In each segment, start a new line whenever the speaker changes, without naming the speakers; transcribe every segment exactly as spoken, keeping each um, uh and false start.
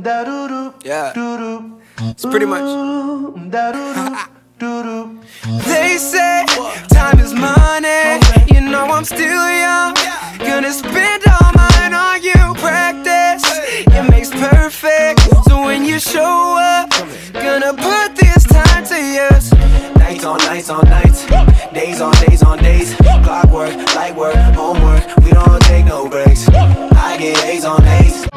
Yeah, it's pretty much. They say time is money. You know I'm still young. Gonna spend all mine on you. Practice, it makes perfect. So when you show up, gonna put this time to use. Nights on nights on nights, days on days on days. Clockwork, light work, homework. We don't take no breaks. I get A's on A's.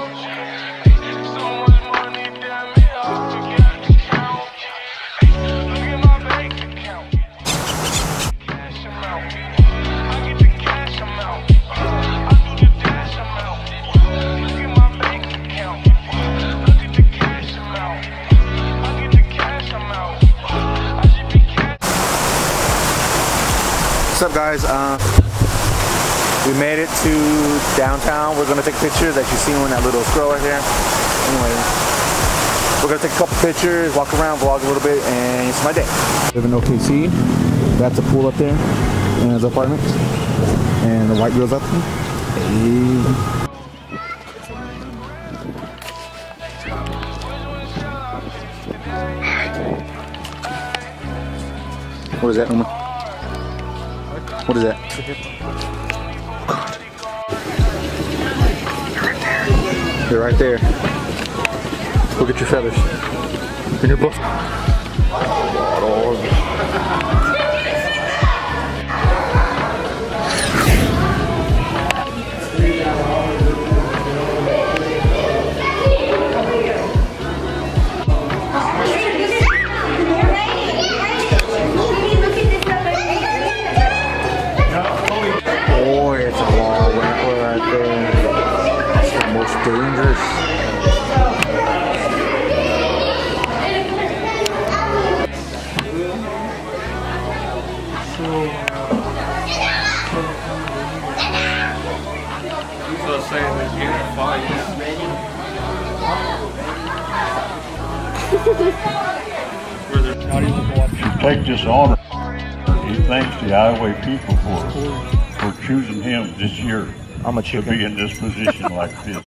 What's up, guys? Uh, we made it to downtown. We're gonna take pictures, as you see in that little scroll right there. Anyway, we're gonna take a couple pictures, walk around, vlog a little bit, and it's my day. We live in O K C. That's a pool up there, and his apartment, and the white girl's up there. Hey. What is that, Uma? What is that? You're right there. Go get your feathers. In your book. Dangerous.
So saying that you can't fight.
To take this honor, he thanks the Iowa people for for choosing him this year
I'm a
to
chicken.
be in this position like this.